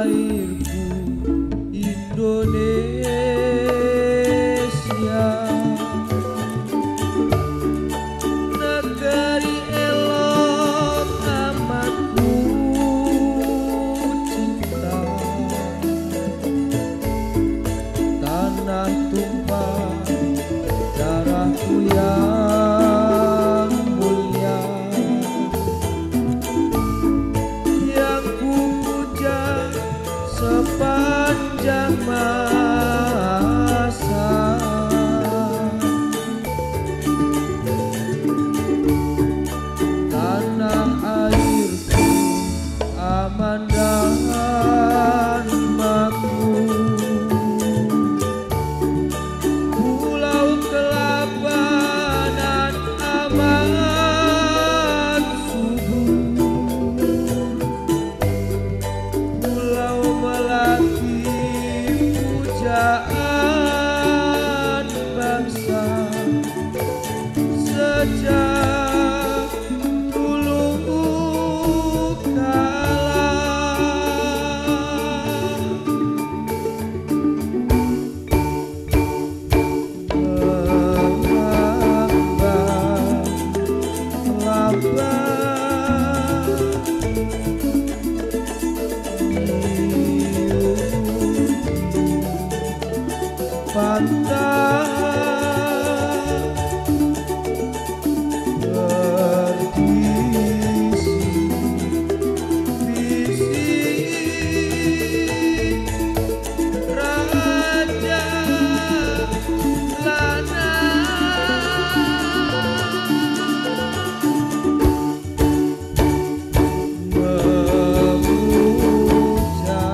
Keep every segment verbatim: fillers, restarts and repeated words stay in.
airku Indonesia, negeri elok amat ku cinta, tanah tumpah darahku yang mulia, yang ku puja sepanjang masa. Tanah airku aman dan makmur, pulau kelapa dan aman subur, pulau melati pujaan bangsa sejak dulu kala. Laba, pantai berdisi visi Raja Lana, memuja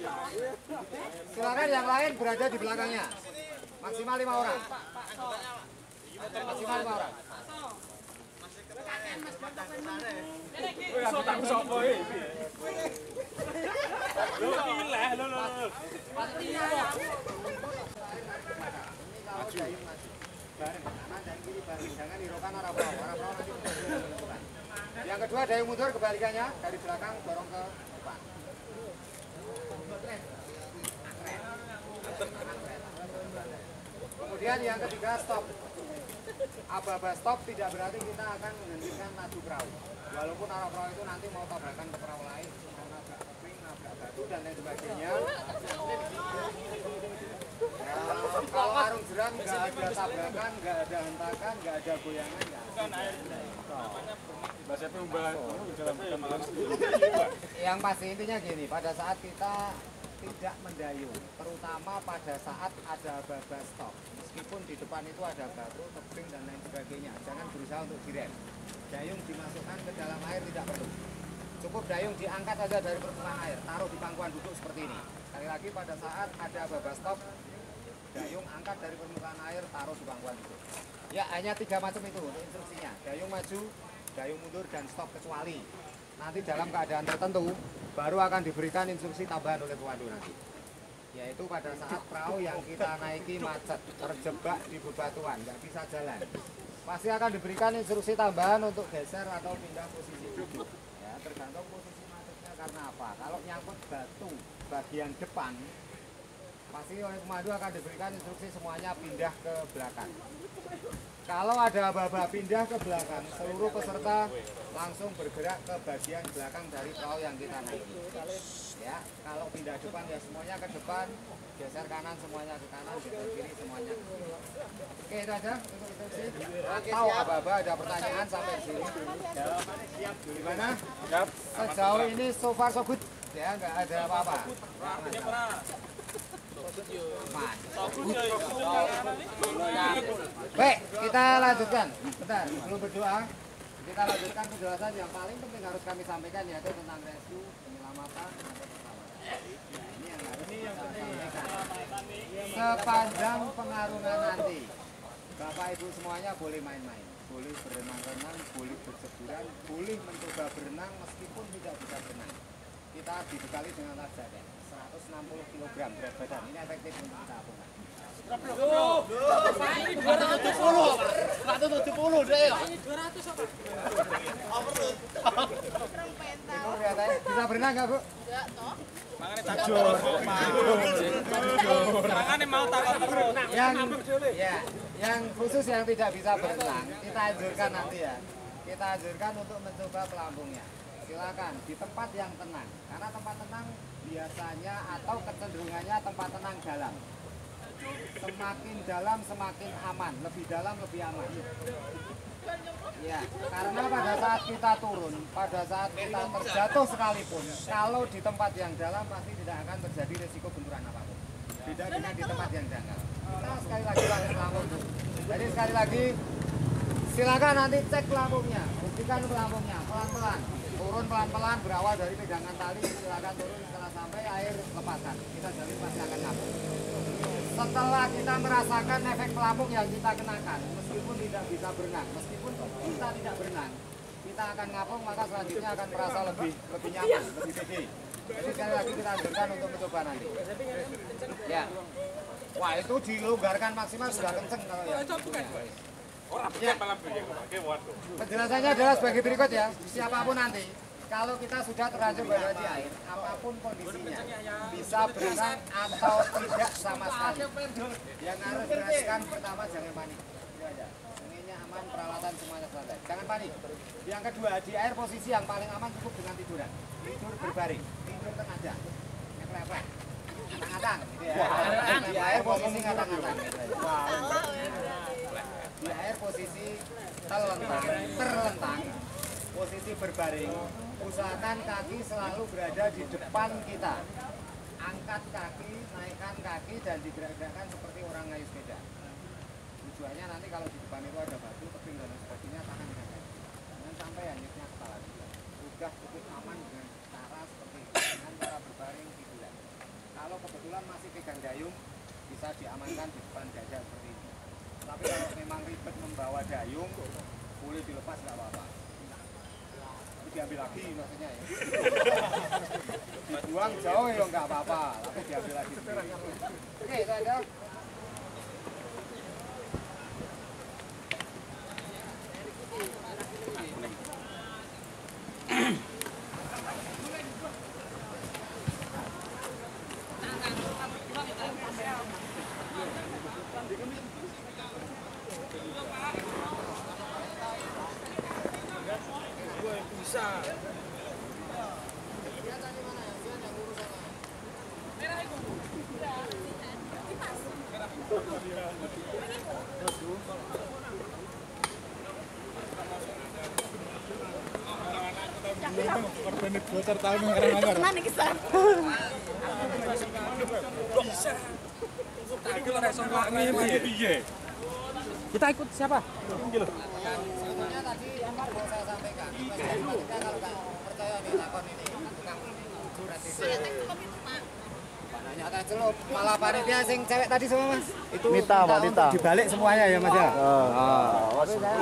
Silakan yang lain berada di belakangnya. Maksimal lima orang. Maksimal lima orang. Yang kedua dayung mundur kebalikannya dari belakang dorong ke depan. Kemudian yang ketiga stop. Aba-aba stop tidak berarti kita akan menghentikan laju perahu. Walaupun arah perahu itu nanti mau tabrakan ke perahu lain, mau nabrak tebing, nabrak batu dan lain sebagainya. Ya, kalau arung jeram nggak ada tabrakan, nggak ada hentakan, nggak ada goyangan, nggak ada. Yang pasti intinya gini, pada saat kita tidak mendayung, terutama pada saat ada aba-aba stop. Meskipun di depan itu ada batu, tebing dan lain sebagainya, jangan berusaha untuk direm. Dayung dimasukkan ke dalam air tidak perlu. Cukup dayung diangkat saja dari permukaan air, taruh di pangkuan duduk seperti ini. Sekali lagi pada saat ada aba-aba stop, dayung angkat dari permukaan air, taruh di pangkuan duduk. Ya hanya tiga macam itu untuk instruksinya. Dayung maju, dayung mundur dan stop kecuali nanti dalam keadaan tertentu baru akan diberikan instruksi tambahan oleh pemandu nanti. Yaitu pada saat perahu yang kita naiki macet, terjebak di bebatuan, nggak bisa jalan. Pasti akan diberikan instruksi tambahan untuk geser atau pindah posisi duduk. Ya, tergantung posisi macetnya karena apa. Kalau nyangkut batu bagian depan, pasti oleh pemandu akan diberikan instruksi semuanya pindah ke belakang. Kalau ada aba-aba pindah ke belakang, seluruh peserta langsung bergerak ke bagian belakang dari perahu yang kita naiki. Ya, kalau pindah depan ya semuanya ke depan, geser kanan semuanya ke kanan, geser kiri semuanya ke kiri. Oke, itu aja untuk instruksi. Atau aba-aba ada pertanyaan sampai di sini? Gimana? Sejauh ini so far so good, ya nggak ada apa-apa. Baik, kita lanjutkan. Bentar, sebelum berdoa, kita lanjutkan penjelasan yang paling penting harus kami sampaikan yaitu tentang rescue, penyelamatan, atau pesawat. Ini yang harus kita sampaikan. Sepanjang pengarungan nanti, Bapak Ibu semuanya boleh main-main, boleh berenang-renang, boleh berceburan, boleh mencoba berenang meskipun tidak bisa berenang. Kita dibekali dengan life jacket seratus enam puluh kilogram berat badan. Ini efektif untuk kita lakukan. dua ratus tujuh puluh seratus tujuh puluh deh. dua ratus apa? Bisa berenang nggak, Bu? Enggak, toh. Mangane mau takon terus. Yang ya, yang khusus yang tidak bisa berenang, kita anjurkan nanti ya. Kita anjurkan untuk mencoba pelampungnya. Silakan di tempat yang tenang. Karena tempat tenang biasanya atau kecenderungannya tempat tenang dalam. Semakin dalam semakin aman, lebih dalam lebih aman. Ya, karena pada saat kita turun, pada saat kita terjatuh sekalipun, kalau di tempat yang dalam pasti tidak akan terjadi risiko benturan apapun. Beda dengan di tempat yang dangkal. Kita sekali lagi pakai pelampung. Jadi sekali lagi, silakan nanti cek pelampungnya, buktikan pelampungnya pelan-pelan. Turun pelan-pelan berawal dari pegangan tali, silakan turun setelah sampai air lepaskan. Kita jamin pasti akan ngapung. Setelah kita merasakan efek pelampung yang kita kenakan, meskipun tidak bisa berenang, meskipun kita tidak berenang, kita akan ngapung, maka selanjutnya akan merasa lebih lebih nyaman, lebih pede. Jadi sekali lagi kita anjurkan untuk mencoba nanti. Ya, wah itu dilonggarkan maksimal sudah kenceng kalau ya. Ya. Penjelasannya adalah sebagai berikut ya. Siapapun nanti, kalau kita sudah terlanjur berada di air, apapun kondisinya, bisa berenang atau tidak sama sekali. Yang harus diperhatikan pertama jangan panik. Itu aja. Senginya aman, peralatan semuanya selesai. Jangan panik. Yang kedua, di air posisi yang paling aman cukup dengan tiduran. Tidur berbaring, tidur tengaja, ngeplek-plek, ngatang-ngatang. Gitu ya. Di air posisi ngatang-ngatang. Di air posisi terlentang, terlentang, posisi berbaring, usahakan kaki selalu berada di depan kita. Angkat kaki, naikkan kaki dan digerak-gerakkan seperti orang ngayuh sepeda. Tujuannya nanti kalau di depan itu ada batu, tebing dan sebagainya, tahan dengan kaki. Jangan sampai hanyutnya kepala juga. Sudah cukup aman dengan cara seperti itu, dengan cara berbaring tiduran. kebetulan masih pegang dayung, bisa diamankan di depan dada seperti ini. Tapi kalau memang ribet membawa dayung, boleh dilepas nggak apa-apa. Tapi diambil lagi maksudnya ya. Dibuang jauh ya nggak apa-apa, tapi diambil lagi. Oke, itu aja. Bisa. Korban bocor tahu ngarang-ngarang. Tenan iki san. Bisa. Kita ikut siapa? Sebenarnya tadi yang mau saya sampaikan, selanjutnya kalau nggak percaya nih lakon ini tukang surat itu. Nanya teh celup, malah panitia sing cewek tadi semua mas. Itu Nita, Pak Nita. Dibalik semuanya ya mas ya. Oh,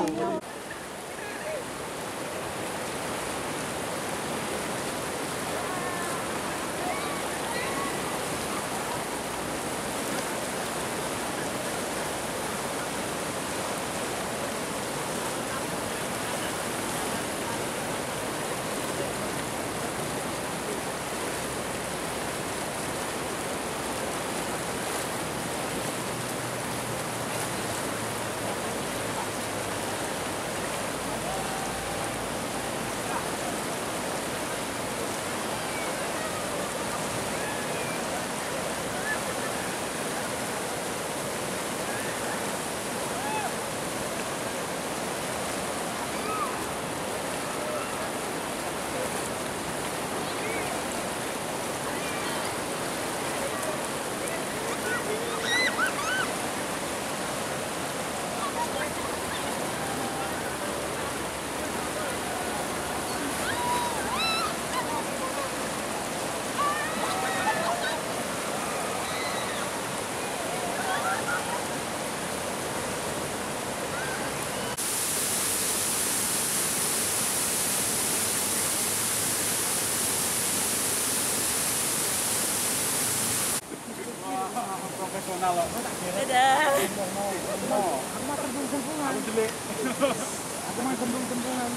profesional loh. Dadah. Aku mah kembung-kembungan. Aku jelek. Aku mah kembung-kembungan.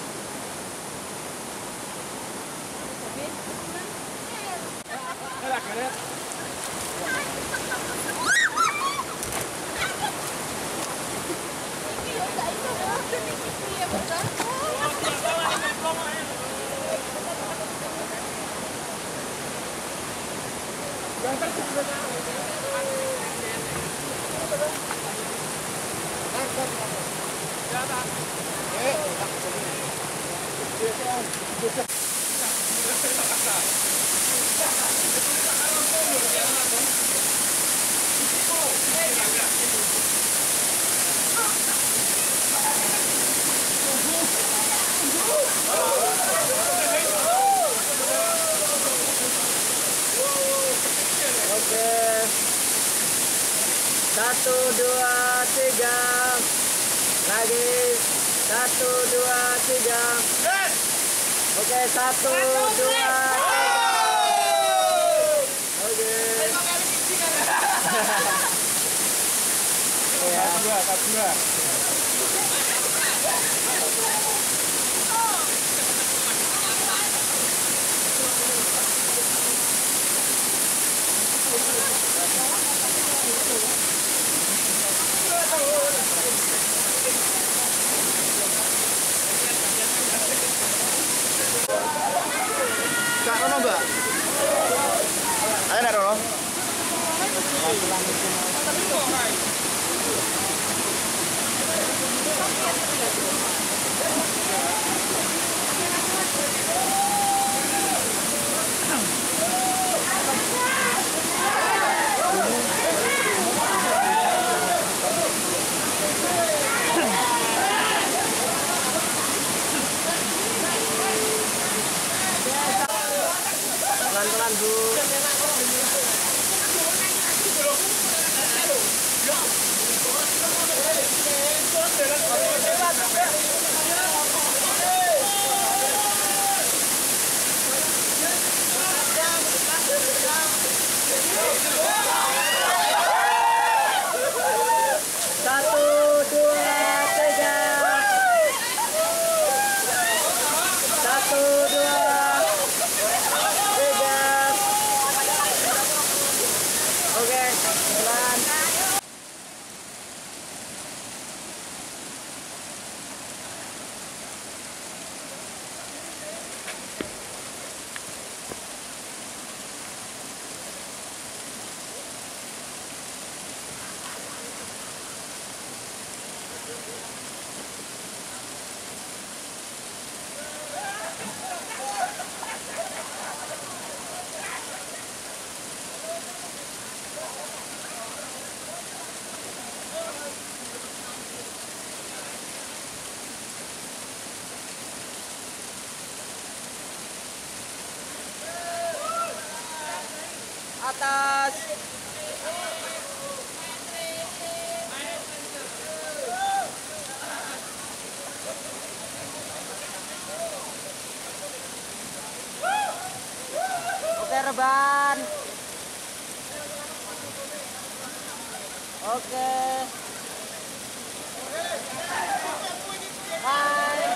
Gerak-gerak. Oke. Satu, dua, tiga. Lagi. Satu, dua, tiga. Oke, satu, dua, tiga. Oke. Ya. Dua, dua. Kak Rono enggak? Ada enggak Rono? Pelan-pelan Bu. atas. Oke reban. Oke. Bye.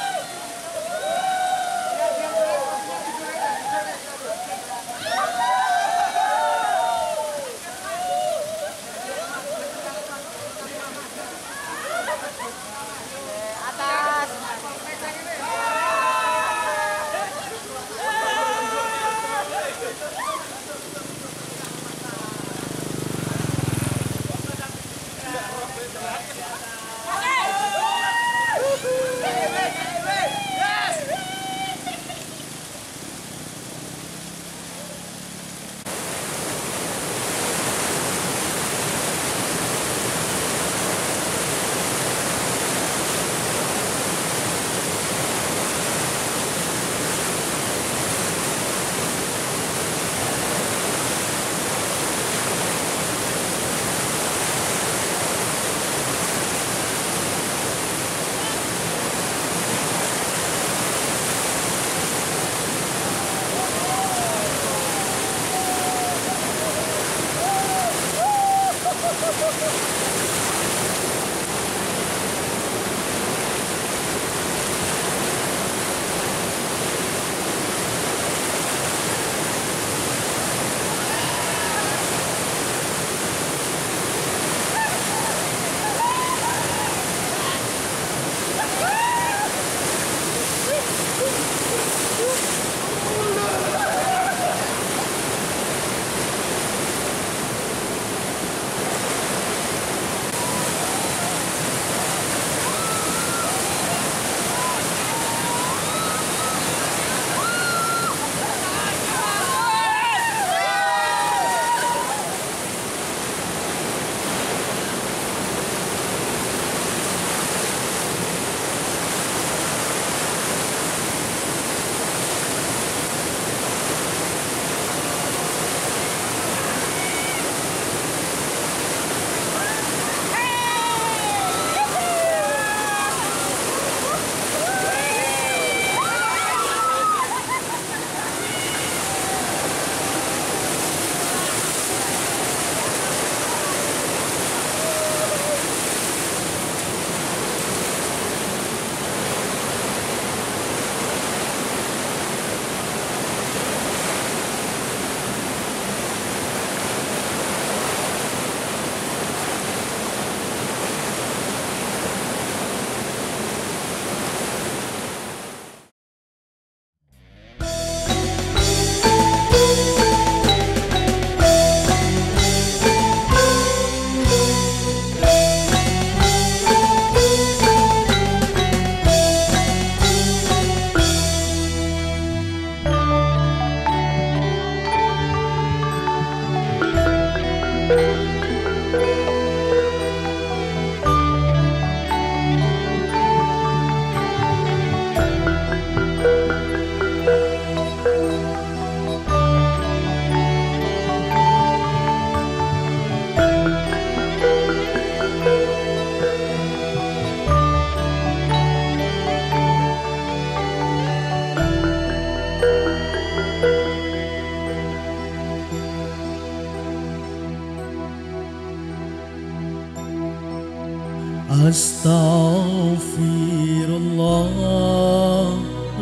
Astaghfirullah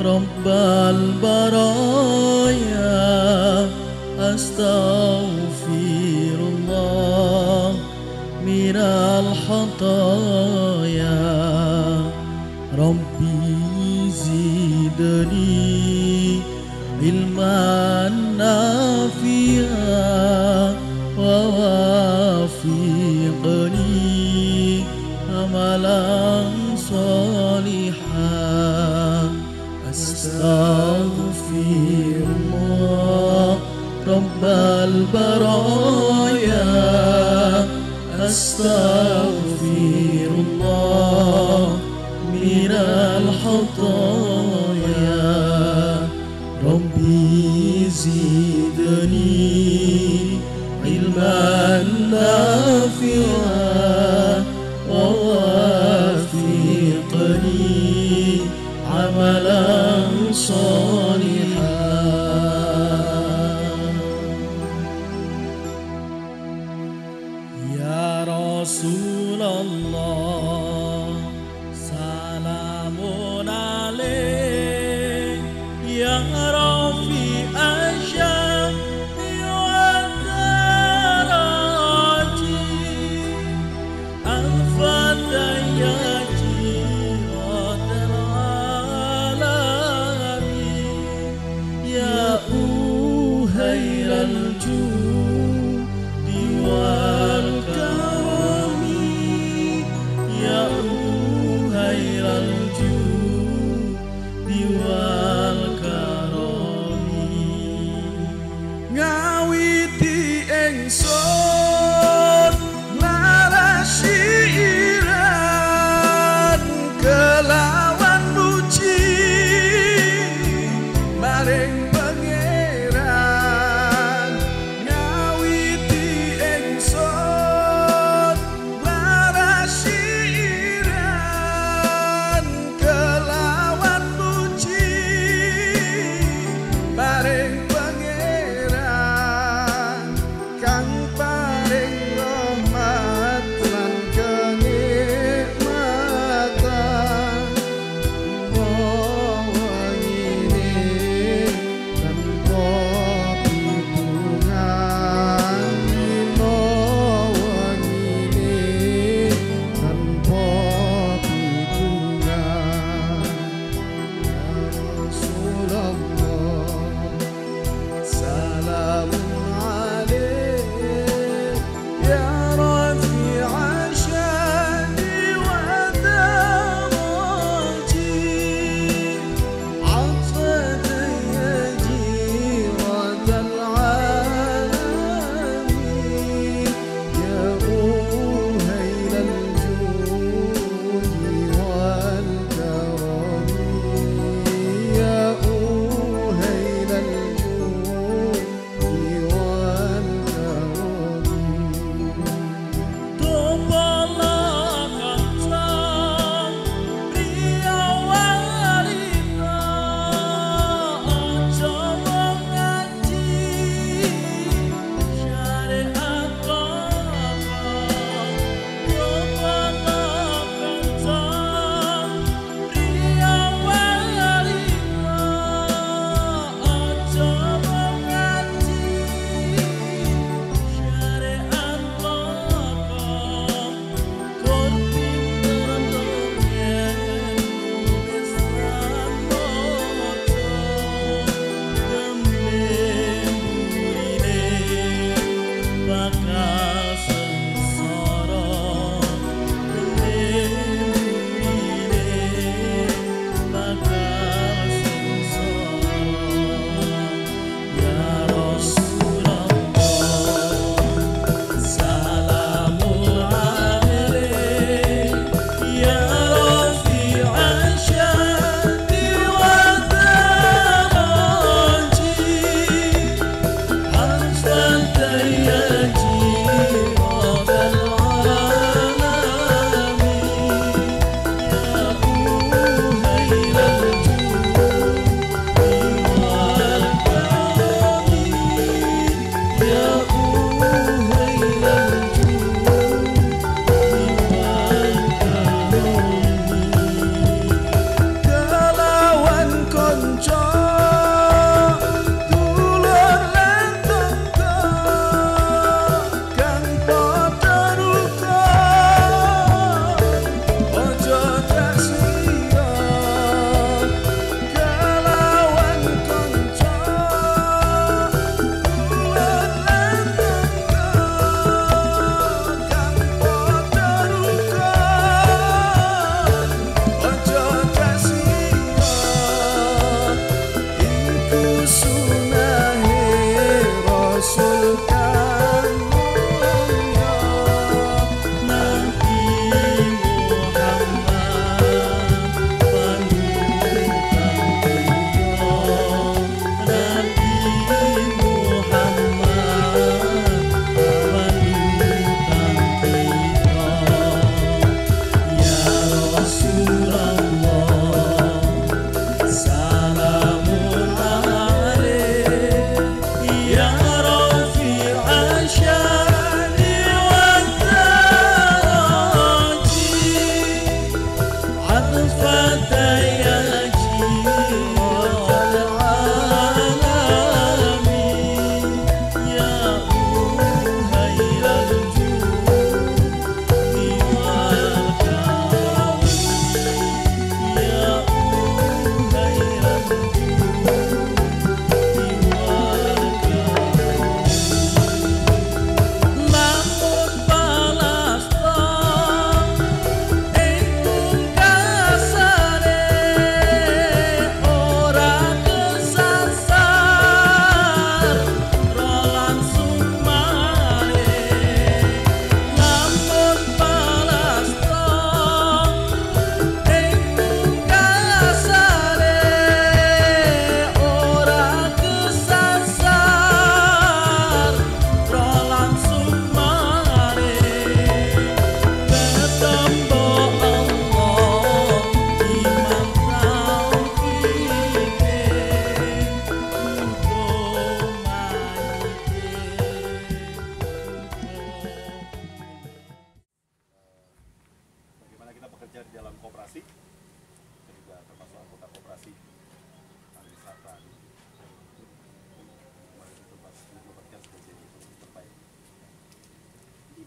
Rabbal baraya, Astaghfirullah minal khataya, Rabbi zidni ilman nafi'a wa wafiqni amalan salihah. Astaghfirullah Rabbal baraya, Astaghfirullah minal khataya, Rabbi zidni Rasulullah. Salamun alaik ya Rafi asyafi wa daraji al-fataya jiratal alamin ya uhairal judi wal karami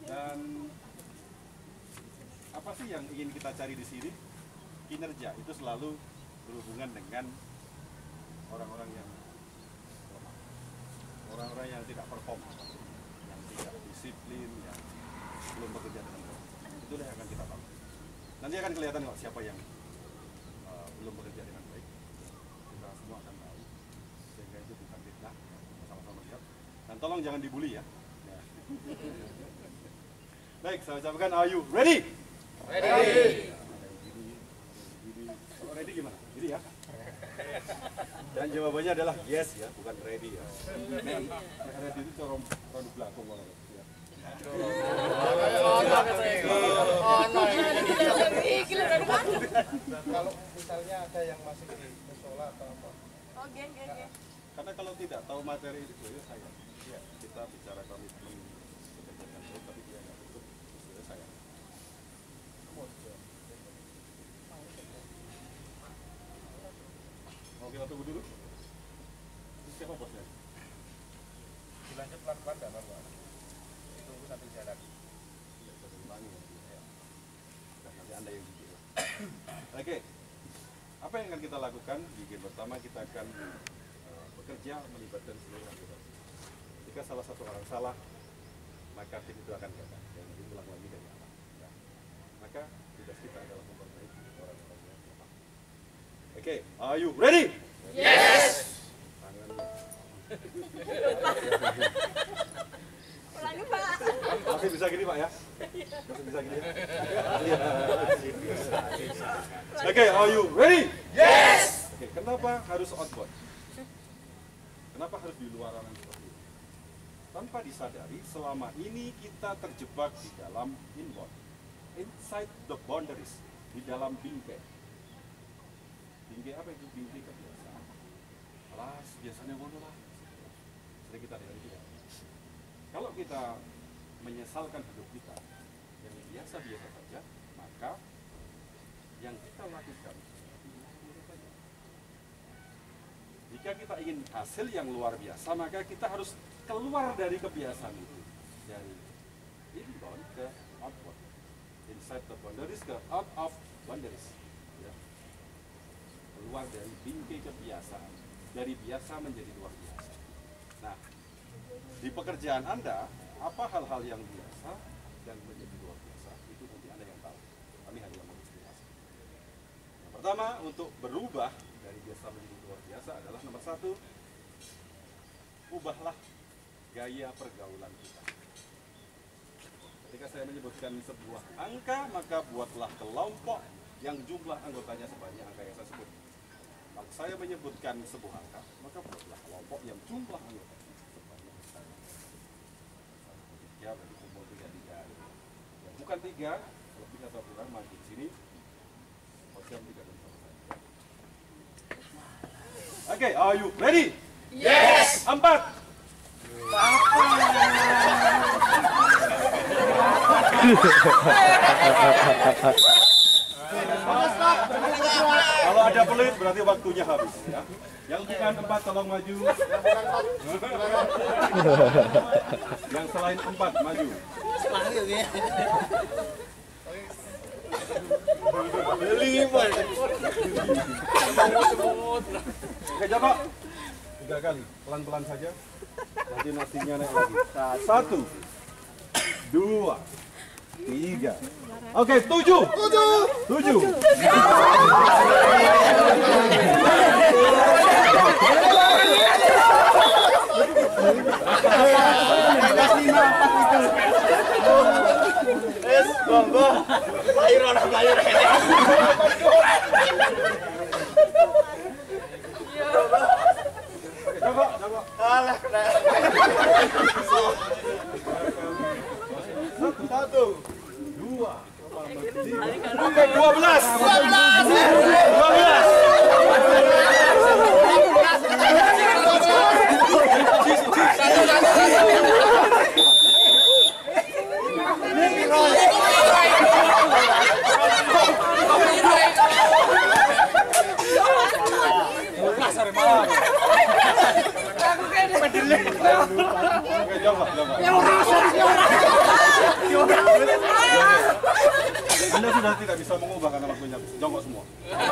Dan apa sih yang ingin kita cari di sini? Kinerja itu selalu berhubungan dengan orang-orang yang lemah, orang-orang yang tidak perform, yang tidak disiplin, yang belum bekerja dengan baik. Itulah yang akan kita tahu. Nanti akan kelihatan kok siapa yang uh, belum bekerja dengan baik. Kita semua akan tahu. Sehingga itu bukan fitnah. Sama-sama lihat. Dan tolong jangan dibully ya. Ya. Baik, saya ucapkan, are you ready? Ready. Kalau ready gimana? Jadi ya. Dan jawabannya adalah yes ya, bukan ready ya. Nek, ready itu cara produk belakang malah. Ya. Kalau misalnya ada yang masih di musola atau apa? Oh, geng, geng, geng. Karena kalau tidak tahu materi itu ya saya. Ya, kita bicara komitmen bekerja dengan baik, tapi dia nggak tutup, itu saya. Mau kita tunggu dulu? Siapa bosnya? Dilanjut pelan-pelan nggak apa-apa. Tunggu sambil jalan. Tidak bisa diulangi ya. Dan nanti Anda yang bikin. Oke, apa yang akan kita lakukan? Di game pertama kita akan uh, bekerja melibatkan seluruh anggota. Jika salah satu orang salah, maka tim itu akan gagal dan diulang lagi dari awal. Ya. Maka tugas kita adalah memperbaiki orang-orang yang lemah. Oke, are you ready? Yes. Tangannya. Ulangi, Pak. Masih bisa gini Pak ya? Masih bisa gini ya? Oke, are you ready? Yes. Oke, kenapa harus outbound? Kenapa harus di luar ruangan seperti ini? Tanpa disadari, selama ini kita terjebak di dalam inbound, inside the boundaries, di dalam bingkai. Bingkai apa itu? Bingkai kebiasaan. Alas, biasanya ngono lah. Sering kita dengar juga. Kalau kita menyesalkan hidup kita yang biasa-biasa saja, maka yang kita lakukan jika kita ingin hasil yang luar biasa, maka kita harus keluar dari kebiasaan itu, dari inbound ke outbound, inside the boundaries ke out of boundaries, ya. Keluar dari bingkai kebiasaan, dari biasa menjadi luar biasa. Nah, di pekerjaan Anda, apa hal-hal yang biasa dan menjadi luar biasa, itu nanti Anda yang tahu. Kami hanya menginspirasi. Yang pertama, untuk berubah dari biasa menjadi luar biasa adalah nomor satu, ubahlah gaya pergaulan kita. Ketika saya menyebutkan sebuah angka, maka buatlah kelompok yang jumlah anggotanya sebanyak angka yang saya sebut. Kalau saya menyebutkan sebuah angka, maka buatlah kelompok yang jumlah anggotanya sebanyak saya. Tiga, berarti kumpul tiga tiga. Ya, bukan tiga, lebih atau kurang maju di sini. Pojam tiga dan sama saya. Oke, okay, are you ready? Yes. Empat. Kalau ada pelit berarti waktunya habis ya. Yang bukan empat tolong maju. Yang selain empat maju. Oke, coba tiga kali, pelan-pelan saja. Nanti nasinya naik lagi. Satu, dua, tiga. Oke, tujuh. Tujuh. Tujuh. Es, bombo. Sayur orang sayur. Coba, coba. Alah, kena. Satu, dua, tiga, dua belas. Dua belas. Dua belas. Oke, coba, coba. Anda sudah tidak bisa mengubah karena waktunya jongkok semua.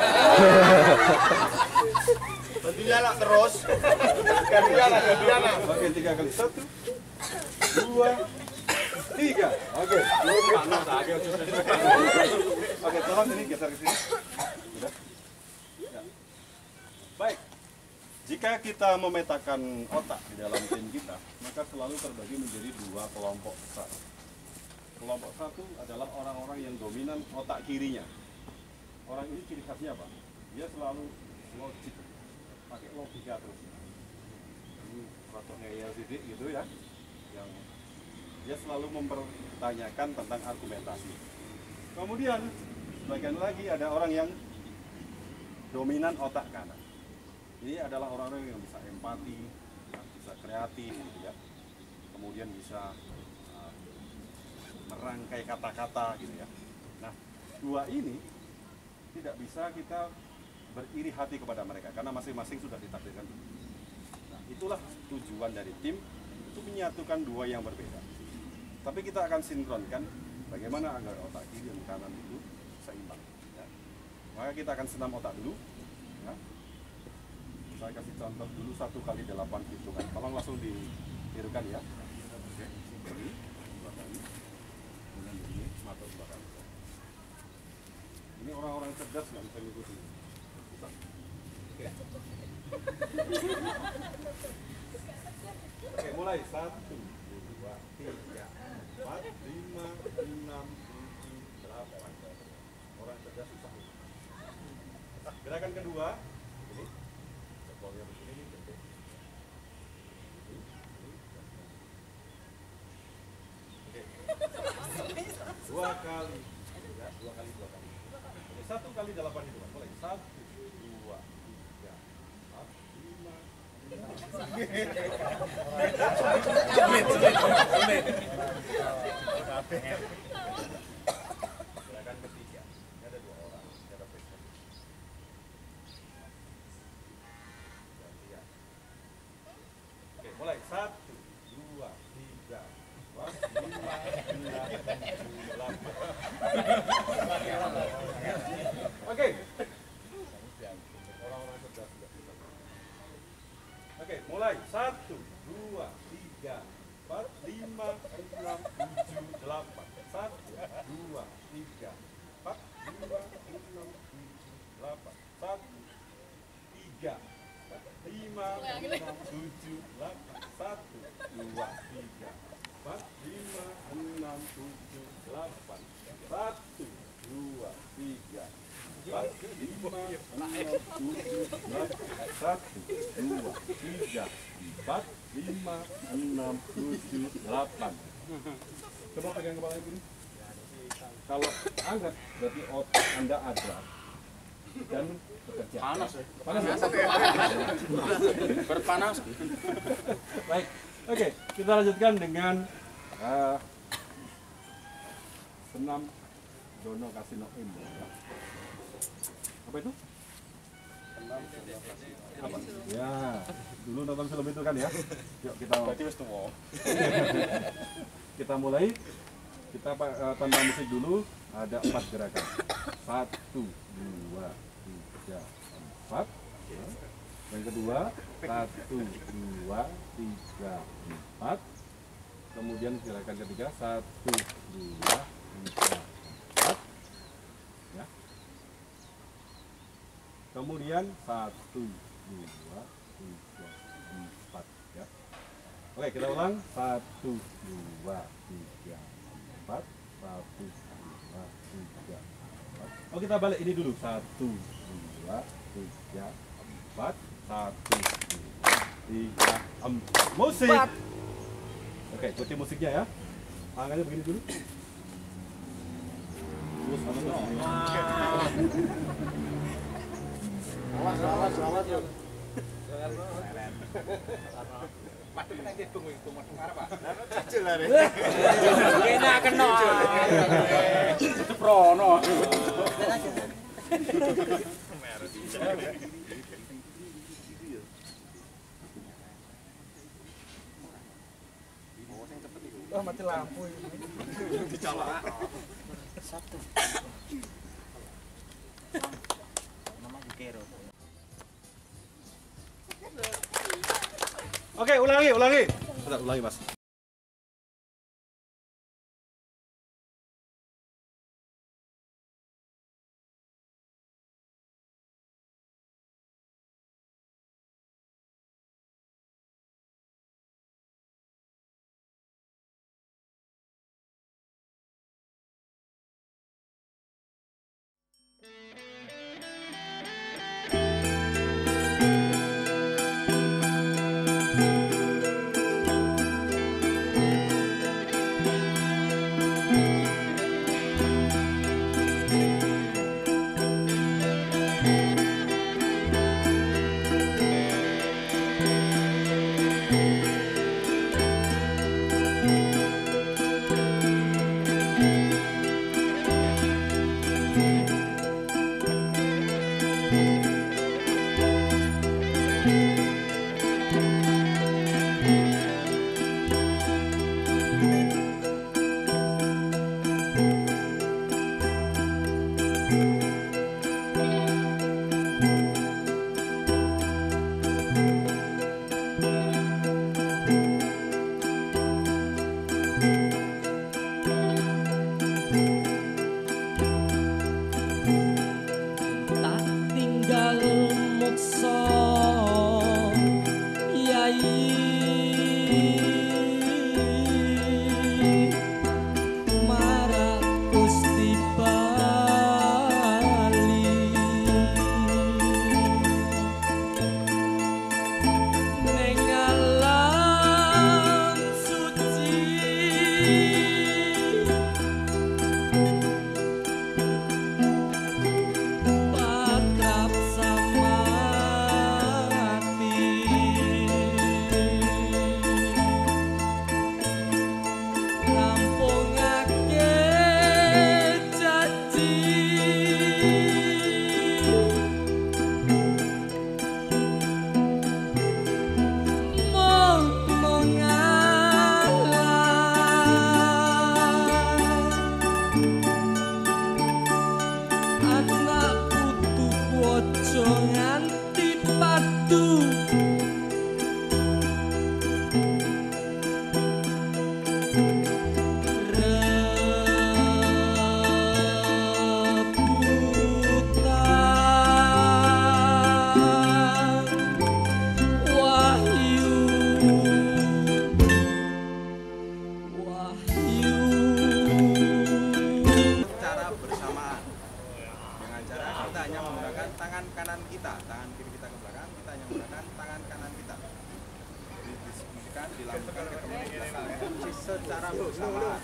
Tentunya lah terus. Gantian lah, gantian lah. Oke, tiga kali satu, dua, tiga. Oke. Oke, tolong ini geser ke sini. Sudah. Ya. Baik. Jika kita memetakan otak di dalam tim kita, maka selalu terbagi menjadi dua kelompok besar. Kelompok satu adalah orang-orang yang dominan otak kirinya. Orang ini ciri khasnya apa? Dia selalu logik, pakai logika terus. Ini rotok ngeyel sidik gitu ya, yang dia selalu mempertanyakan tentang argumentasi. Kemudian sebagian lagi ada orang yang dominan otak kanan. Ini adalah orang-orang yang bisa empati, bisa kreatif, gitu ya. Kemudian bisa uh, merangkai kata-kata, gitu ya. Nah, dua ini tidak bisa kita beriri hati kepada mereka karena masing-masing sudah ditakdirkan. Nah, itulah tujuan dari tim, itu menyatukan dua yang berbeda. Tapi kita akan sinkronkan bagaimana agar otak kiri dan kanan itu seimbang. Ya. Maka kita akan senam otak dulu. Ya. Saya kasih contoh dulu satu kali delapan hitungan. Tolong langsung ditirukan ya. Oke, ini dua kali. Kemudian begini, mata dua kali. Ini orang-orang cerdas nggak bisa ngikutin. Oke. Oke, mulai satu, dua, tiga, empat, lima, enam, tujuh, delapan. Orang cerdas susah. Gerakan kedua. Sekolahnya begini nih, bentuk. Oke. Dua kali. Ya, dua kali, dua kali. Oke, satu kali delapan hitungan. Mulai. Satu, dua, tiga, empat, lima, enam. Gerakan ketiga. Ini ada dua orang. Ini ada presiden. Oke, mulai. Satu, dua, tiga, empat, lima, enam, tujuh, delapan. Oke. Orang-orang cerdas sudah bisa. Oke, mulai. Satu, dua, tiga, empat, lima, enam, tujuh, delapan. Satu, dua, tiga, empat, lima, enam, tujuh, delapan. Satu, tiga, lima, enam, tujuh, delapan. Satu, dua, tiga, empat, lima, enam, tujuh, delapan. Satu, dua, tiga, empat, lima, enam, tujuh, delapan. Satu, dua, tiga, empat, lima, enam, tujuh, delapan. Coba pegang kepala ini. Kalau angkat, berarti otak Anda ada dan bekerja. Panas ya? Panas ya? Berpanas. Baik, oke, kita lanjutkan dengan uh, senam Dono Kasino Imbo. Apa itu? Senam Dono Kasino. Apa? Ya, dulu nonton film itu kan ya. Yuk kita. Kita mulai. Kita uh, tanpa musik dulu. Ada empat gerakan. Satu, dua, tiga, empat. Yang kedua, satu, dua, tiga, empat. Kemudian gerakan ketiga, satu, dua, tiga, empat. Ya. Kemudian satu, dua, tiga, empat. Ya. Oke, kita ulang. Satu, dua, tiga, empat. Satu, dua, tiga, empat. Oh, kita balik ini dulu. Satu, dua, tiga, empat. Satu, dua, tiga, empat. Musik. Oke, ikuti musiknya ya. Tangannya begini dulu. Terus sama begini. Awas, awas, awas yuk. Pasti kita hitung itu mau dengar Pak. Cicil lah deh. Kayaknya kena. Itu prono. Oh, mati lampu ini. Dicolok. Oke, ulangi, ulangi. Bentar, ulangi, Mas. Dilakukan ketemu di belakang secara bersamaan,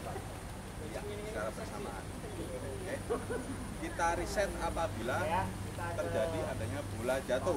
ya, secara bersamaan. Oke. Kita riset apabila terjadi adanya bola jatuh.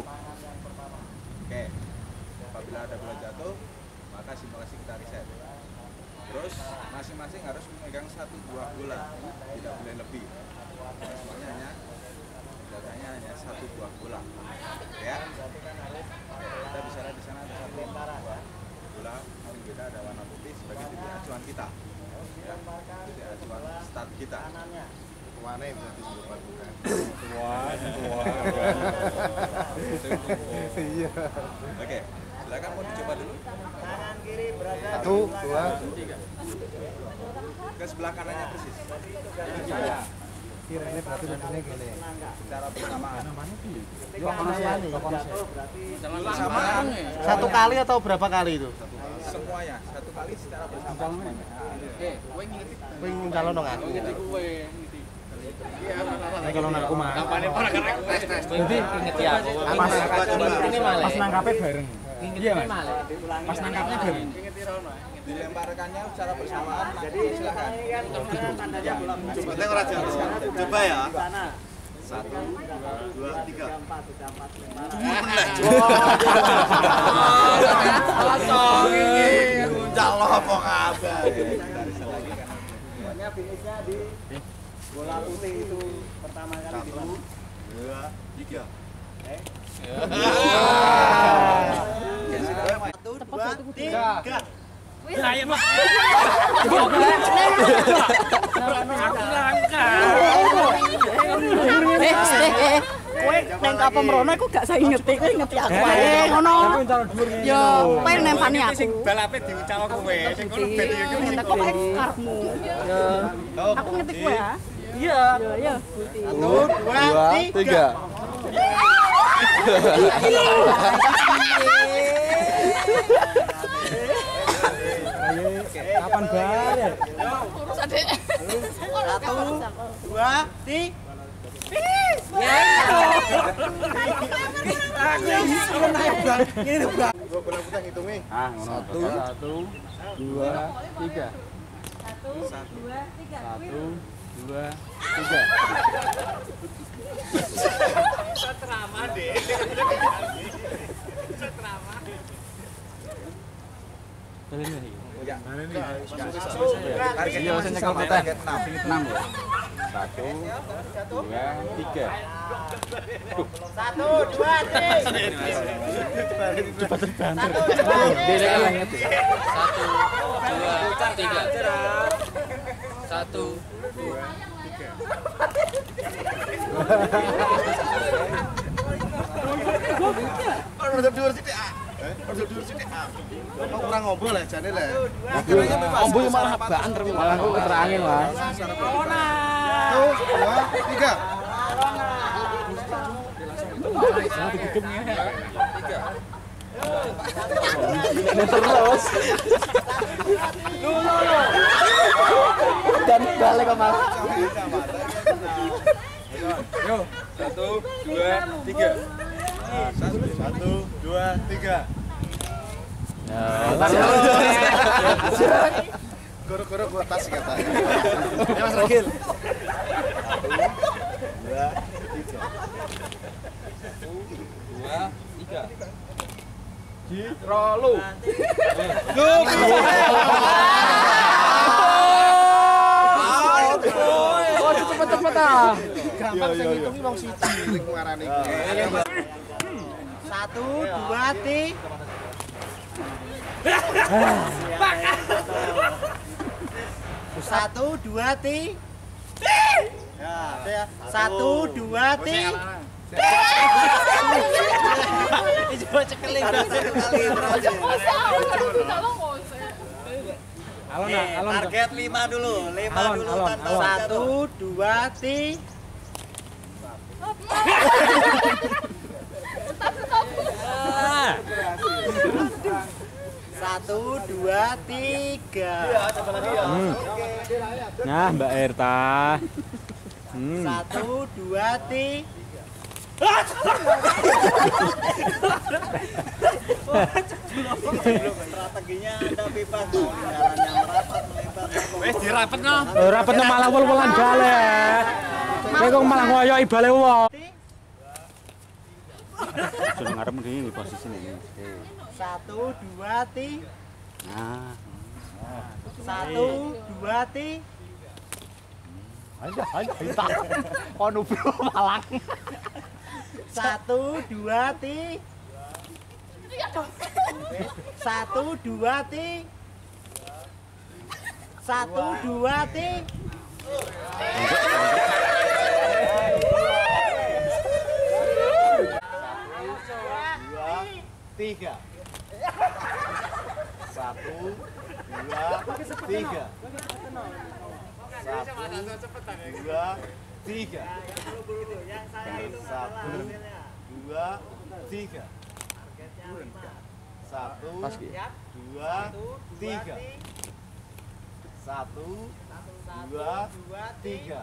Oke. Apabila ada bola jatuh, maka simulasi kita riset. Terus masing-masing harus memegang satu buah bola, tidak boleh lebih. Semuanya hanya datanya hanya satu buah bola. Ya. Kita bisa lihat di sana ada satu buah bola, kita ada warna putih sebagai titik acuan kita, ya, titik acuan start kita. Warna yang berarti serupa bukan? Iya. Oke, silakan mau dicoba dulu. Tangan kiri berada Satu, dua, tiga. Ke sebelah kanannya persis. kira ini berarti tentunya gini. Secara bersamaan. Bersamaan. Satu kali atau berapa kali itu? Semuanya, satu kali secara bersamaan. Eh, kowe calon dong kan? Nek kalau aku mah. Jadi inget ya. Pas ini malah. Pas nangkapnya bareng. Iya, Mas. Pas nangkapnya bareng. Dilemparkannya secara bersamaan. Jadi silakan. Ya, coba ora coba ya. Satu, dua, tiga. Salah iki. Jalo apa kabar? Pokoknya finishnya di bola putih itu pertama kali di mana? Dua, tiga. Eh. Satu, dua, tiga. Wis ayo, Pak. neng kapem rono iku gak saya ngerti, kowe ngerti aku wae ngono. Yo, kowe nempani aku. Sing balape diucap kowe. Sing ngono ben iki Ngerti kok karepmu. Aku ngerti kowe ya. Iya. Yo, yo. Satu, dua, tiga. Kapan bae? Satu, dua, tiga. Satu, satu, dua, tiga. Satu, dua, tiga. Satu, dua, tiga. Ceramah deh. Ceramah. Ya, iya, saya nyekel kita. enam ya. Satu, dua, tiga. Satu, dua, tiga. Cepat terbantu. Satu, dua, tiga. Satu, dua, tiga. Udah dua sithik ah. Udah dua sithik ah. Kok kurang ngobrol lah jane lah. Ombo malah bakan terus malah kok keterangin lah. Satu, dua, tiga. Terus. Lu lu lu. Dan balik ke Mas. Yo, satu, dua, tiga. Satu, dua, tiga. Goro-goro gua tas kata. Ya Mas Ragil. Dua, tiga. Dua, tiga. Rolu. Oh, cepet-cepet ah. Gampang sing ngitungi wong siji ning ngarani iki. Satu, dua, tiga. Satu, dua, tiga. Ya, satu, dua, tiga. Coba cekelin. Alon, alon. Target lima dulu, lima Alon, dulu alon, tanpa alon. satu, dua, tiga. Satu, dua, tiga. Hmm. Nah, Mbak Erta. Hmm. Satu, dua, tiga. Strateginya ada bebas, jalannya merapat melebar. Wes dirapet no. Oh, rapetnya malah wol-wolan gale. Kowe kok malah ngoyoki bale wong. Sudah ngarep di posisi ini. Satu, dua, tiga. Nah. Satu, dua, tiga. Ayo, ayo, kita. Kono bro malang. Satu, dua, tiga. Satu, dua, tiga. Satu, dua, tiga. Dua, tiga. Satu, dua, tiga. Satu, dua, tiga. Satu, dua, tiga. Satu, dua, tiga. Satu, dua, tiga.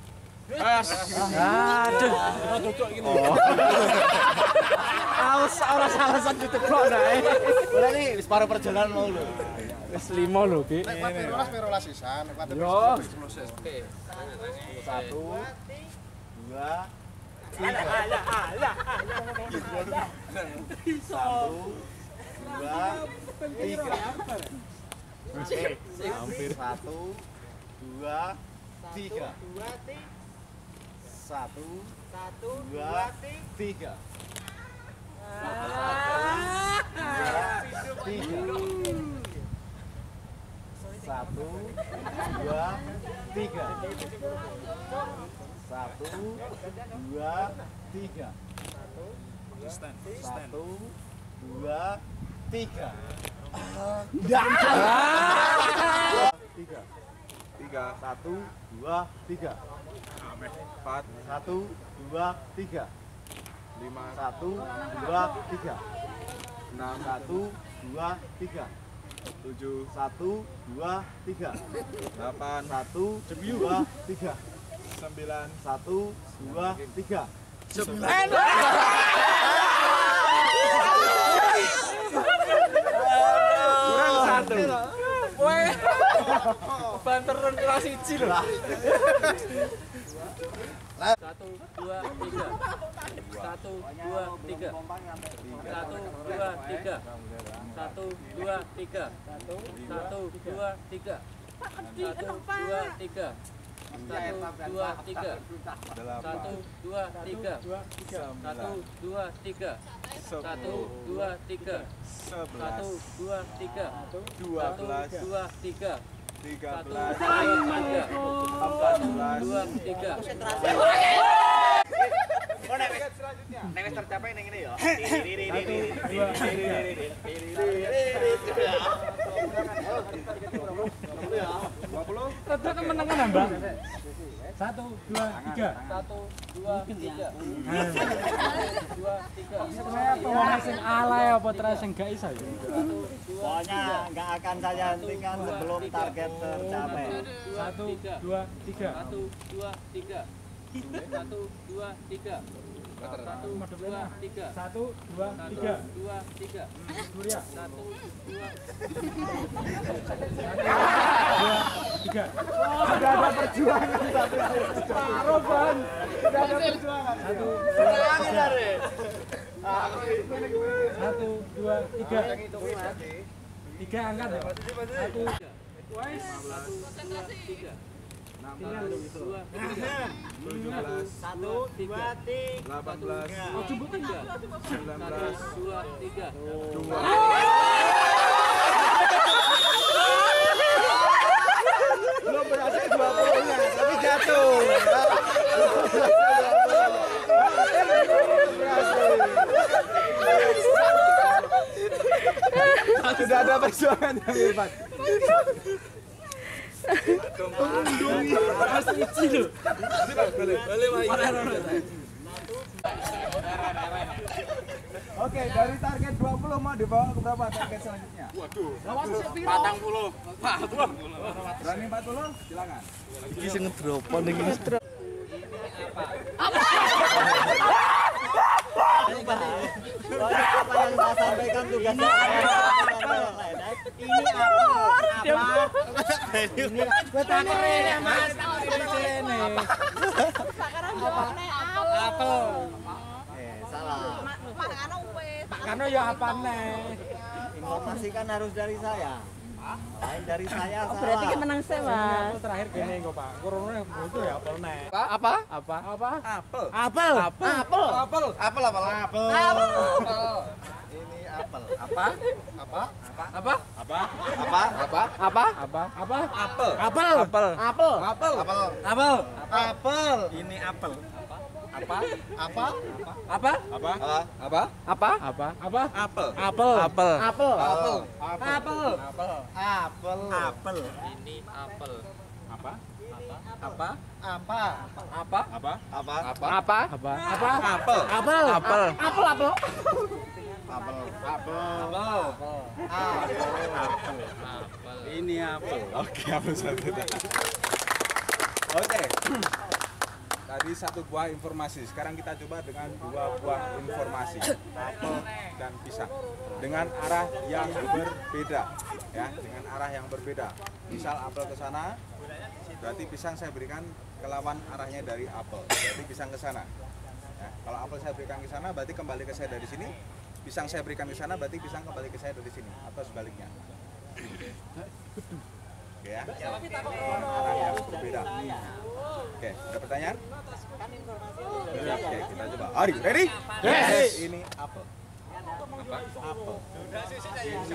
Aduh. Oh. Awas ora alasan diteblok nek. Udah nih, separuh perjalanan mau lho. Wis lima lho, Ki. Perolas perolas sisan. Yo. Satu, dua, tiga. Satu, dua, tiga. Hampir. Satu, dua, tiga. Satu, dua, tiga. Tiga. Satu, dua, tiga. Satu, dua, tiga. Satu, dua, tiga. Tiga. Tiga. Satu, dua, tiga. Empat. Satu, dua, tiga. Lima. Satu, dua, tiga. Enam. Satu, dua, tiga. Tujuh. Satu, dua, tiga. Delapan. Satu, dua, tiga. Sembilan. Satu, dua, tiga. Sembilan. Kurang satu. Woi. Banteran kelas siji lho. Satu, dua, tiga. Satu, dua, tiga. Satu, dua, tiga. Satu, dua, tiga. Satu, dua, tiga. Satu, dua, tiga. Satu, dua, tiga. Satu, dua, tiga. Satu, dua, tiga. Satu, dua, tiga. Satu, dua, tiga. Dua belas. Dua, tiga. Tiga Satu, belas. dua, tiga. Empat belas. Dua, tiga. Nenek tercapai neng ini ya. Tetap kemenangan Mbak. Satu, dua, tiga. Satu, dua, tiga. Dua, tiga. Saya pengen sing alay apa terus sing gak iso. Pokoknya nggak akan saya hentikan sebelum target tercapai. Satu, dua, tiga. Satu, dua, tiga. Satu, dua, tiga. Satu, dua, tiga. Satu, dua, tiga. Dua, tiga. Surya. Satu, dua, Dua, tiga. Sudah ada perjuangan tapi separuh Ban. Sudah ada perjuangan. Satu, dua, tiga. Satu, dua, tiga. Tiga angkat ya. Satu. Wais. satu, dua, tiga. Tinggal Dua, tiga. Tujuh belas. Satu, dua, tiga. Delapan belas. Oh, jemput tiga. Sembilan belas. Satu, dua, tiga. Dua. Belum berhasil dua puluh-nya, tapi jatuh. Sudah ada perjuangan yang hebat. Oke, dari target dua puluh mau dibawa ke berapa target selanjutnya? Waduh. Patang puluh. Berani empat puluh? Silakan. Iki sing ngedropon iki. Pokoknya apa yang saya sampaikan tugasnya ini apa? Apa? Ini betulnya ya Mas. Sekarang jawabannya apel. Eh, salah. Makanya wes. Makanya ya apa nih? Informasi kan harus dari saya. Lain dari saya Oh, salah. berarti kita menang sewa. Aku terakhir gini kok Pak. Corona itu ya apel nih. Apa? Apa? Apa? Apa? Apel. Apel. Apel. Apel. Apel. Apel apa? Apel. Apel. Ini apel. Apa? Apa? Apa? Apa? Apa? Apa? Apa? Apa? Apa? Apel. Apel. Apel. Apel. Apel. Apel. Apel. Apel. Ini apel. Apa? Apa? Apa? Apa? Apa? Apa? Apa? Apa? Apel. Apel. Apel. Apel. Apel. Apel. Apel. Apel. Ini apel. Apa? Apa? Apa? Apa? Apa? Apa? Apa? Apa? Apa? Apa? Apel. Apel. Apel. Apel apel. Apel. Apel. Apel. Ini apel. Oke, apel satu. Oke. Tadi satu buah informasi. Sekarang kita coba dengan dua buah informasi. Apel dan pisang. Dengan arah yang berbeda. Ya, dengan arah yang berbeda. Misal apel ke sana, berarti pisang saya berikan ke lawan arahnya dari apel. Berarti pisang ke sana. Ya, kalau apel saya berikan ke sana, berarti kembali ke saya dari sini. Pisang saya berikan ke sana, berarti pisang kembali ke saya dari sini, atau sebaliknya. Oke ya. Dengan arah yang berbeda. Oke, ada pertanyaan? Oke, kita coba. Are you ready? Yes. Ini apel. Apa? Apel. Ini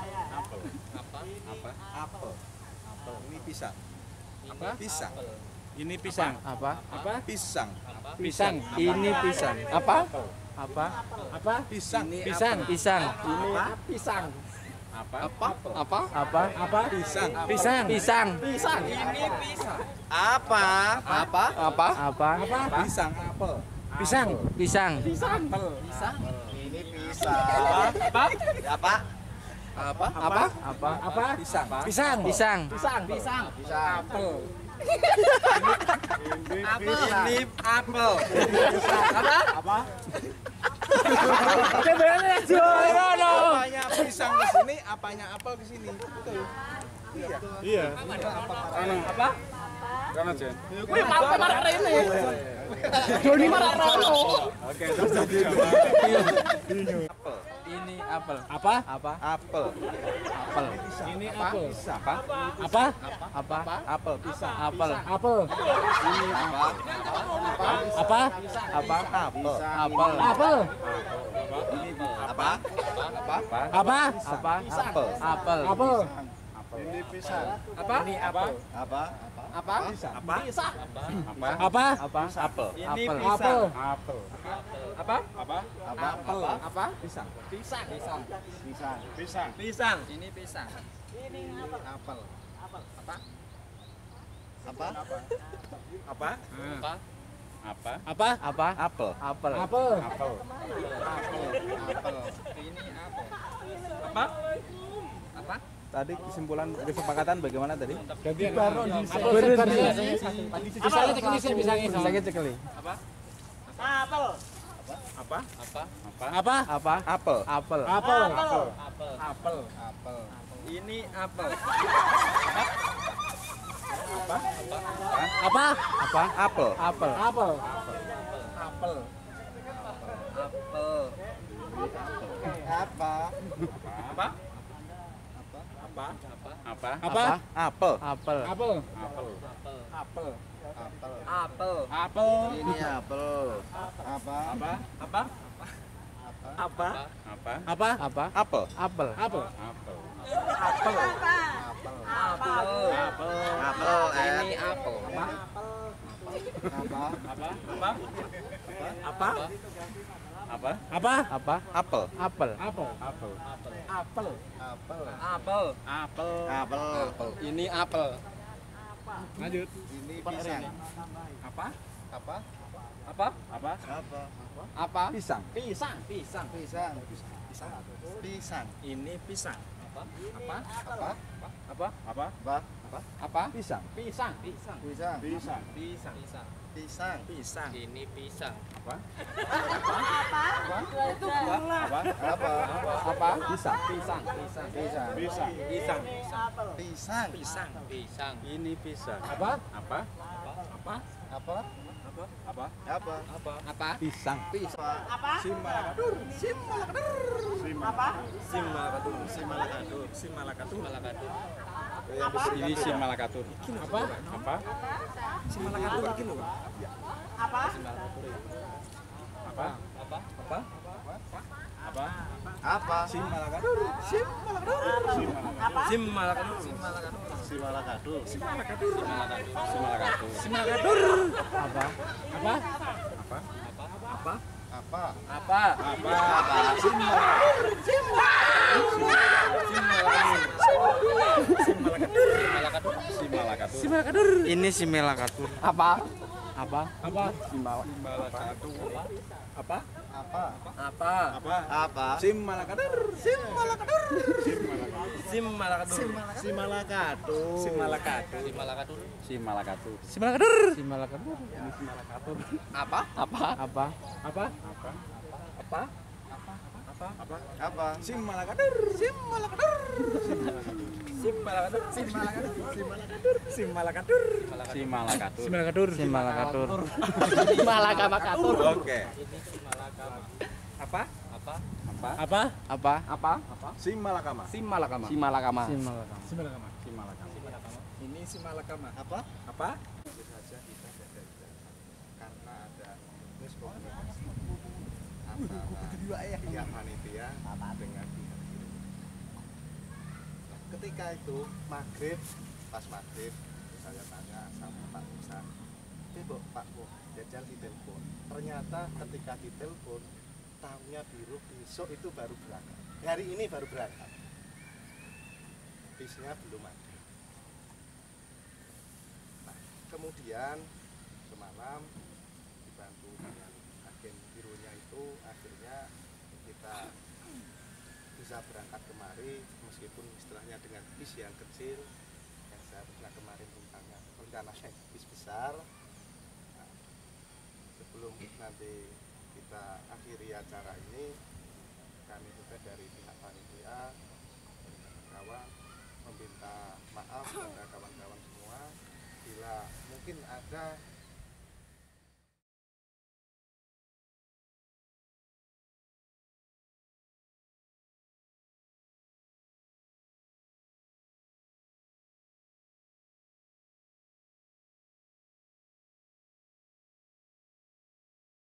apel. Apa? Apa? Apel. Apel. Ini pisang. Apa? Pisang. Ini pisang. Apa? Apa? Pisang. Pisang. Ini pisang. Apa? Apa? Apa? Pisang. Pisang. Pisang. Ini pisang. Apa? Apa? Apa? Apa? Apa? Pisang. Pisang. Pisang. Pisang. Ini pisang. Apa? Apa? Apa? Apa? Apa? Pisang apel. Pisang. Pisang. Pisang. Ini pisang. Apa? Apa? Apa? Apa? Apa? Apa? Pisang. Pisang. Pisang. Pisang. Pisang. Pisang. Apel. Apel. Ini apel. Apa? Apa? Sebenarnya juara. Apanya pisang ke sini, apanya apel ke sini. Betul. Iya. Iya. Anu. Apa? Karena Jen. Wih, mau marah Rene. Doni marah Rono. Oke, terus jadi apel. Ini apel. Apa? Apa? Apel. Apel. Ini apel. Apa? Apa? Apa? Apel pisang. Apel. Apel. Ini apa? Apa? Apa? Apel. Apel. Apel. Apa? Apa? Apa? Apa? Apel. Apel. Apel. Ini pisang. Apa? Ini apel. Apa? Apa? Pisang. Apa? Apa? Apa? Apa? Apel. Ini apel. Apel. Apa? Apa? Apa? Apel. Apa? Pisang. Pisang. Pisang. Pisang. Pisang. Pisang. Ini pisang. Apel. Apa? Apa? Apa? Apa? Apa? Apa? Apa? Apel. Apel. Apel. Apel. Apel. Ini apel. Apa? Apa? Tadi kesimpulan kesepakatan bagaimana tadi? Gantian. Pisangnya cekeli sih, pisangnya. Pisangnya cekeli. Apa? Apa? Apa? Apa? Apa? Apa? Apel. Apel. Apel. Apel. Apel. Apel. Ini apel. Apa? Apa? Apa? Apel. Apel. Apel. Apel. Apel. Apa? Apa? Apa? Apa? Apa? Apel. Apel. Apel. Apel. Apel. Apel. Apel. Apel. Ini apel. Apa? Apa? Apa? Apa? Apa? Apa? Apa? Apel. Apel. Apel. Apel. Apel. Apel. Apel. Apel. Ini apel. Apa? Apa? Apa? Apa? Apa? Apa? Apa? Apa? Apel. Apel. Apel. Apel. Apel. Apel. Apel. Apel. Apel. Ini apel. Lanjut. Ini pisang. Apa? Apa? Apa? Apa? Apa? Apa? Pisang. Pisang. Pisang. Pisang. Pisang. Pisang. Ini pisang. Apa? Apa? Apa? Apa? Apa? Apa? Apa? Pisang. Pisang. Pisang. Pisang. Pisang. Pisang. Pisang. Pisang. Pisang. Ini pisang. Apa? Apa? Apa? Apa? Pisang. Pisang. Pisang. Pisang. Pisang. Pisang. Pisang. Pisang. Pisang. Ini pisang. Apa? Apa? Apa? Apa? Apa? Apa? Apa? Apa? Pisang. Pisang. Sim malakadur. Sim malakadur. Sim Apa? Sim malakatur. Sim malakadur. Sim malakadur. Malakatur. Ini sim malakadur. Apa? Apa? Sim malakatur iki lho. Apa? Apa? Apa? Apa? Apa? Apa? Sim malakadur. Sim malakadur. Sim malakatur. Sim malakatur. Si malakadur. Sim malakadur. Sim malakadur. Sim malakatur. Apa? Apa? Apa? Apa? Apa? Apa? Apa? Apa? Sim malakadur. Sim malakatur. Sim malakatur. Sim malakadur. Sim malakatur. Ini sim malakatur. Apa? Apa? Apa? Sim malakadur. Apa? Apa? Apa? Apa? Apa? Sim malakadur. Sim malakadur. Sim malakatur. Si malakadur. Sim malakadur. Sim malakatur. Sim malakadur. Sim malakatur. Sim malakatur. Ini sim malakatur. Apa? Apa? Apa? Apa? Apa? Apa? Apa? Apa? Sim malakadur. Sim malakadur. Sim malakatur. Sim malakatur. Sim malakatur. Sim malakadur. Sim malakatur. Sim malakatur. Malakamatur. Oke. Apa? Apa? Apa? Apa? Apa? Apa? Apa? Sim malakama. Sim malakama. Sim malakama. Sim malakama. Sim malakama. Ini sim malakama. Apa? Apa? Tentu saja kita jaga-jaga karena ada miskomunikasi antara pihak panitia dengan pihak kirim. Ketika itu maghrib, pas maghrib saya tanya sama Pak Musa, kok Pak Mo jajal ditelepon. Ternyata ketika ditelepon tahunya biru besok itu baru berangkat. Hari ini baru berangkat. Bisnya belum ada. Nah, kemudian semalam dibantu dengan agen birunya itu akhirnya kita bisa berangkat kemari meskipun istilahnya dengan bis yang kecil yang seharusnya kemarin rencana rencananya bis besar. Nah, sebelum nanti kita akhiri acara ini kami juga dari pihak panitia kawan meminta maaf kepada kawan-kawan semua bila mungkin ada